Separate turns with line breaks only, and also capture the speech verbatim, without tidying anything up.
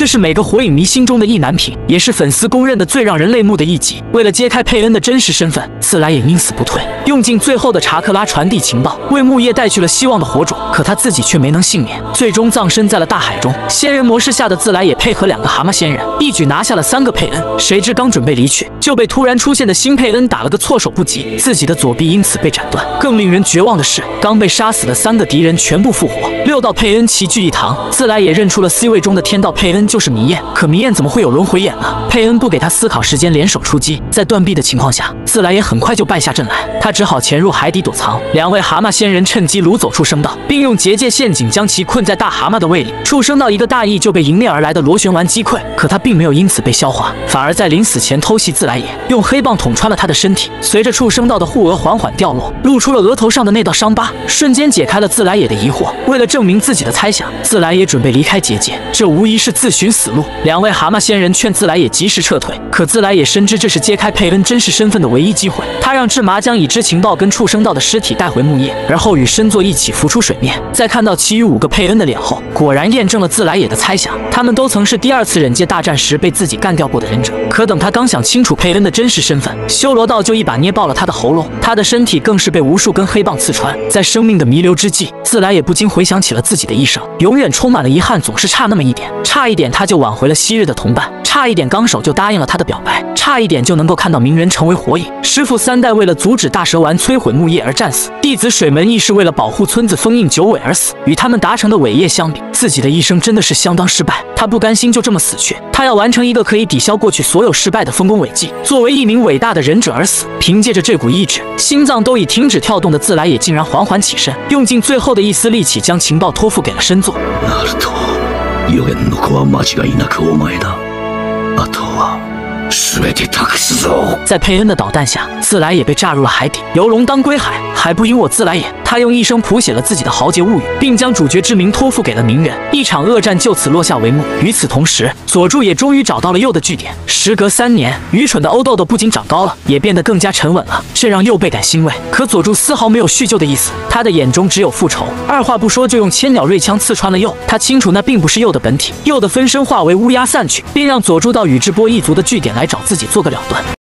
这是每个火影迷心中的意难平，也是粉丝公认的最让人泪目的一集。为了揭开佩恩的真实身份，自来也宁死不退，用尽最后的查克拉传递情报，为木叶带去了希望的火种。可他自己却没能幸免，最终葬身在了大海中。仙人模式下的自来也配合两个蛤蟆仙人，一举拿下了三个佩恩。谁知刚准备离去，就被突然出现的新佩恩打了个措手不及，自己的左臂因此被斩断。更令人绝望的是，刚被杀死的三个敌人全部复活，六道佩恩齐聚一堂。自来也认出了 C 位中的天道佩恩就是迷燕，可迷燕怎么会有轮回眼呢？佩恩不给他思考时间，联手出击，在断臂的情况下，自来也很快就败下阵来。他只好潜入海底躲藏。两位蛤蟆仙人趁机掳走畜生道，并用结界陷阱将其困在大蛤蟆的胃里。畜生道一个大意就被迎面而来的螺旋丸击溃，可他并没有因此被消化，反而在临死前偷袭自来也，用黑棒捅穿了他的身体。随着畜生道的护额缓缓掉落，露出了额头上的那道伤疤，瞬间解开了自来也的疑惑。为了证明自己的猜想，自来也准备离开结界，这无疑是自寻死路。两位蛤蟆仙人劝自来也及时撤退，可自来也深知这是揭开佩恩真实身份的唯一机会。他让芝麻将已知情报跟畜生道的尸体带回木叶，而后与深作一起浮出水面。在看到其余五个佩恩的脸后，果然验证了自来也的猜想，他们都曾是第二次忍界大战时被自己干掉过的忍者。可等他刚想清楚佩恩的真实身份，修罗道就一把捏爆了他的喉咙，他的身体更是被无数根黑棒刺穿。在生命的弥留之际，自来也不禁回想起了自己的一生，永远充满了遗憾，总是差那么一点，差一点他就挽回了昔日的同伴，差一点纲手就答应了他的表白，差一点就能够看到鸣人成为火影。师父三代为了阻止大蛇丸摧毁木叶而战死，弟子水门亦是为了保护村子封印九尾而死。与他们达成的伟业相比，自己的一生真的是相当失败。他不甘心就这么死去，他要完成一个可以抵消过去所有失败的丰功伟绩，作为一名伟大的忍者而死。凭借着这股意志，心脏都已停止跳动的自来也竟然缓缓起身，用尽最后的一丝力气将情报托付给了深作。
なると、予言の子は間違いなくお前だ。あとは全て託すぞ。
在佩恩的导弹下，自来也被炸入了海底，游龙当归海，还不赢我自来也。他用一生谱写了自己的豪杰物语，并将主角之名托付给了鸣人。一场恶战就此落下帷幕。与此同时，佐助也终于找到了鼬的据点。时隔三年，愚蠢的欧豆豆不仅长高了，也变得更加沉稳了，这让鼬倍感欣慰。可佐助丝毫没有叙旧的意思，他的眼中只有复仇。二话不说就用千鸟锐枪刺穿了鼬。他清楚那并不是鼬的本体，鼬的分身化为乌鸦散去，并让佐助到宇智波一族的据点来找自己做个了断。